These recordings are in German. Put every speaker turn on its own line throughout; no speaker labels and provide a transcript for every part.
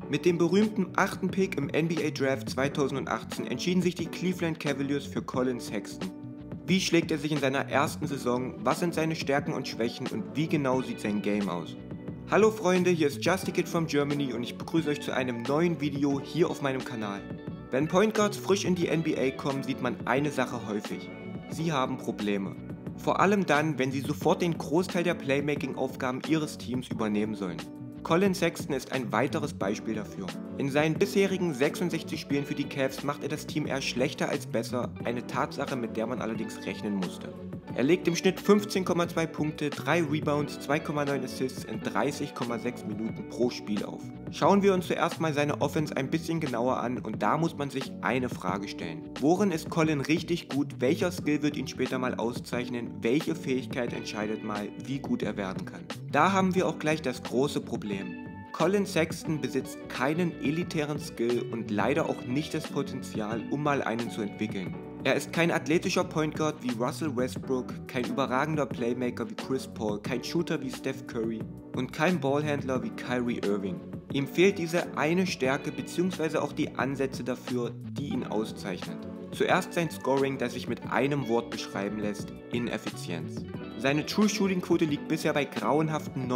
Mit dem berühmten 8. Pick im NBA Draft 2018 entschieden sich die Cleveland Cavaliers für Collin Sexton. Wie schlägt er sich in seiner ersten Saison, was sind seine Stärken und Schwächen und wie genau sieht sein Game aus? Hallo Freunde, hier ist Justikid from Germany und ich begrüße euch zu einem neuen Video hier auf meinem Kanal. Wenn Point Guards frisch in die NBA kommen, sieht man eine Sache häufig. Sie haben Probleme. Vor allem dann, wenn sie sofort den Großteil der Playmaking-Aufgaben ihres Teams übernehmen sollen. Collin Sexton ist ein weiteres Beispiel dafür. In seinen bisherigen 66 Spielen für die Cavs macht er das Team eher schlechter als besser, eine Tatsache, mit der man allerdings rechnen musste. Er legt im Schnitt 15,2 Punkte, 3 Rebounds, 2,9 Assists in 30,6 Minuten pro Spiel auf. Schauen wir uns zuerst mal seine Offense ein bisschen genauer an und da muss man sich eine Frage stellen. Worin ist Collin richtig gut, welcher Skill wird ihn später mal auszeichnen, welche Fähigkeit entscheidet mal, wie gut er werden kann? Da haben wir auch gleich das große Problem. Collin Sexton besitzt keinen elitären Skill und leider auch nicht das Potenzial, um mal einen zu entwickeln. Er ist kein athletischer Point Guard wie Russell Westbrook, kein überragender Playmaker wie Chris Paul, kein Shooter wie Steph Curry und kein Ballhandler wie Kyrie Irving. Ihm fehlt diese eine Stärke bzw. auch die Ansätze dafür, die ihn auszeichnet. Zuerst sein Scoring, das sich mit einem Wort beschreiben lässt: Ineffizienz. Seine True Shooting Quote liegt bisher bei grauenhaften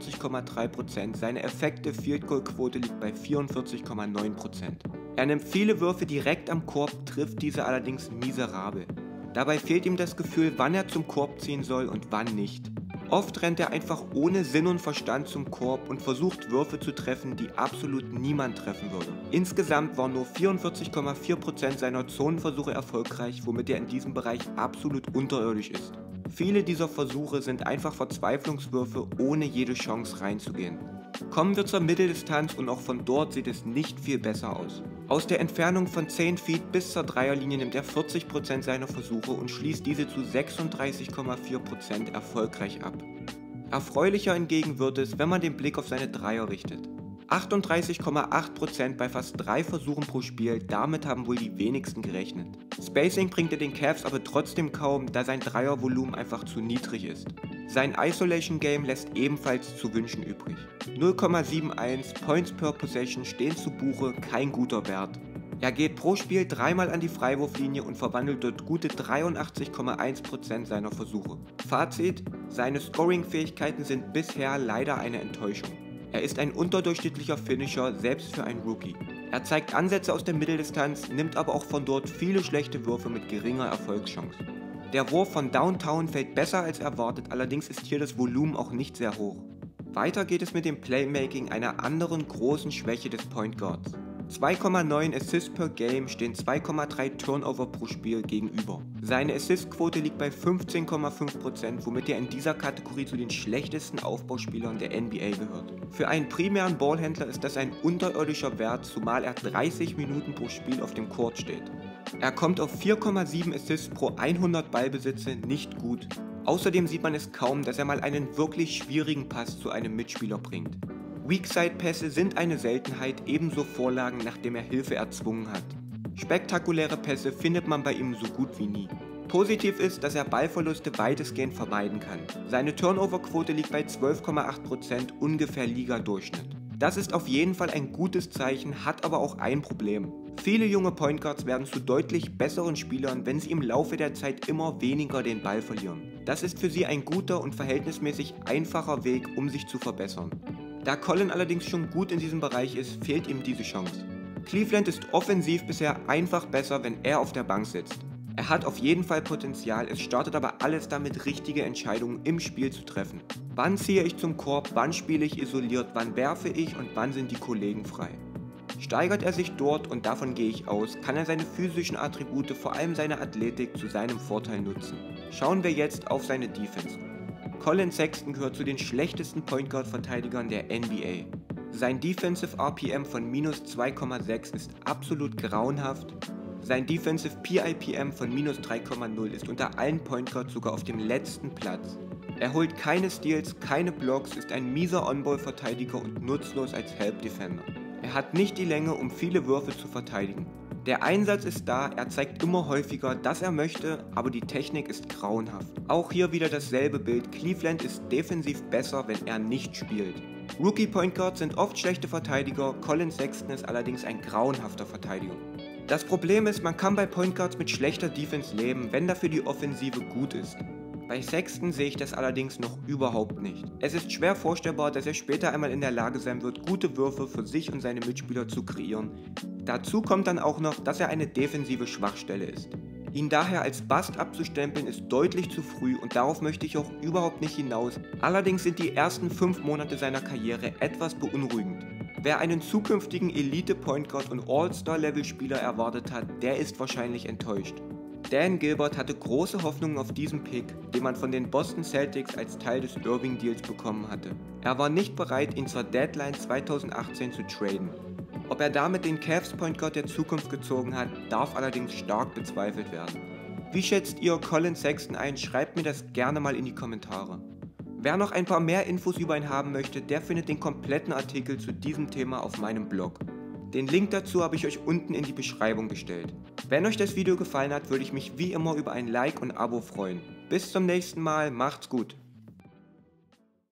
49,3%, seine Effective Field Goal Quote liegt bei 44,9%. Er nimmt viele Würfe direkt am Korb, trifft diese allerdings miserabel. Dabei fehlt ihm das Gefühl, wann er zum Korb ziehen soll und wann nicht. Oft rennt er einfach ohne Sinn und Verstand zum Korb und versucht Würfe zu treffen, die absolut niemand treffen würde. Insgesamt waren nur 44,4% seiner Zonenversuche erfolgreich, womit er in diesem Bereich absolut unterirdisch ist. Viele dieser Versuche sind einfach Verzweiflungswürfe, ohne jede Chance reinzugehen. Kommen wir zur Mitteldistanz und auch von dort sieht es nicht viel besser aus. Aus der Entfernung von 10 Feet bis zur Dreierlinie nimmt er 40% seiner Versuche und schließt diese zu 36,4% erfolgreich ab. Erfreulicher hingegen wird es, wenn man den Blick auf seine Dreier richtet. 38,8% bei fast 3 Versuchen pro Spiel, damit haben wohl die wenigsten gerechnet. Spacing bringt er den Cavs aber trotzdem kaum, da sein Dreiervolumen einfach zu niedrig ist. Sein Isolation Game lässt ebenfalls zu wünschen übrig. 0,71 Points per Possession stehen zu Buche, kein guter Wert. Er geht pro Spiel 3-mal an die Freiwurflinie und verwandelt dort gute 83,1% seiner Versuche. Fazit: Seine Scoring-Fähigkeiten sind bisher leider eine Enttäuschung. Er ist ein unterdurchschnittlicher Finisher, selbst für einen Rookie. Er zeigt Ansätze aus der Mitteldistanz, nimmt aber auch von dort viele schlechte Würfe mit geringer Erfolgschance. Der Wurf von Downtown fällt besser als erwartet, allerdings ist hier das Volumen auch nicht sehr hoch. Weiter geht es mit dem Playmaking, einer anderen großen Schwäche des Point Guards. 2,9 Assists per Game stehen 2,3 Turnover pro Spiel gegenüber. Seine Assistquote liegt bei 15,5%, womit er in dieser Kategorie zu den schlechtesten Aufbauspielern der NBA gehört. Für einen primären Ballhändler ist das ein unterirdischer Wert, zumal er 30 Minuten pro Spiel auf dem Court steht. Er kommt auf 4,7 Assists pro 100 Ballbesitze, nicht gut. Außerdem sieht man es kaum, dass er mal einen wirklich schwierigen Pass zu einem Mitspieler bringt. Weakside-Pässe sind eine Seltenheit, ebenso Vorlagen, nachdem er Hilfe erzwungen hat. Spektakuläre Pässe findet man bei ihm so gut wie nie. Positiv ist, dass er Ballverluste weitestgehend vermeiden kann. Seine Turnover-Quote liegt bei 12,8%, ungefähr Liga-Durchschnitt. Das ist auf jeden Fall ein gutes Zeichen, hat aber auch ein Problem. Viele junge Point Guards werden zu deutlich besseren Spielern, wenn sie im Laufe der Zeit immer weniger den Ball verlieren. Das ist für sie ein guter und verhältnismäßig einfacher Weg, um sich zu verbessern. Da Collin allerdings schon gut in diesem Bereich ist, fehlt ihm diese Chance. Cleveland ist offensiv bisher einfach besser, wenn er auf der Bank sitzt. Er hat auf jeden Fall Potenzial, es startet aber alles damit, richtige Entscheidungen im Spiel zu treffen. Wann ziehe ich zum Korb, wann spiele ich isoliert, wann werfe ich und wann sind die Kollegen frei. Steigert er sich dort, und davon gehe ich aus, kann er seine physischen Attribute, vor allem seine Athletik, zu seinem Vorteil nutzen. Schauen wir jetzt auf seine Defense. Collin Sexton gehört zu den schlechtesten Point Guard Verteidigern der NBA. Sein Defensive RPM von minus 2,6 ist absolut grauenhaft. Sein Defensive PIPM von minus 3,0 ist unter allen Point Guards sogar auf dem letzten Platz. Er holt keine Steals, keine Blocks, ist ein mieser On-Ball-Verteidiger und nutzlos als Help Defender. Er hat nicht die Länge, um viele Würfe zu verteidigen. Der Einsatz ist da, er zeigt immer häufiger, dass er möchte, aber die Technik ist grauenhaft. Auch hier wieder dasselbe Bild, Cleveland ist defensiv besser, wenn er nicht spielt. Rookie Point Guards sind oft schlechte Verteidiger, Collin Sexton ist allerdings ein grauenhafter Verteidiger. Das Problem ist, man kann bei Point Guards mit schlechter Defense leben, wenn dafür die Offensive gut ist. Bei Sexton sehe ich das allerdings noch überhaupt nicht. Es ist schwer vorstellbar, dass er später einmal in der Lage sein wird, gute Würfe für sich und seine Mitspieler zu kreieren. Dazu kommt dann auch noch, dass er eine defensive Schwachstelle ist. Ihn daher als Bust abzustempeln ist deutlich zu früh und darauf möchte ich auch überhaupt nicht hinaus. Allerdings sind die ersten 5 Monate seiner Karriere etwas beunruhigend. Wer einen zukünftigen Elite-Point Guard und All-Star-Level-Spieler erwartet hat, der ist wahrscheinlich enttäuscht. Dan Gilbert hatte große Hoffnungen auf diesen Pick, den man von den Boston Celtics als Teil des Irving-Deals bekommen hatte. Er war nicht bereit, ihn zur Deadline 2018 zu traden. Ob er damit den Cavs Point Guard der Zukunft gezogen hat, darf allerdings stark bezweifelt werden. Wie schätzt ihr Collin Sexton ein? Schreibt mir das gerne mal in die Kommentare. Wer noch ein paar mehr Infos über ihn haben möchte, der findet den kompletten Artikel zu diesem Thema auf meinem Blog. Den Link dazu habe ich euch unten in die Beschreibung gestellt. Wenn euch das Video gefallen hat, würde ich mich wie immer über ein Like und Abo freuen. Bis zum nächsten Mal, macht's gut!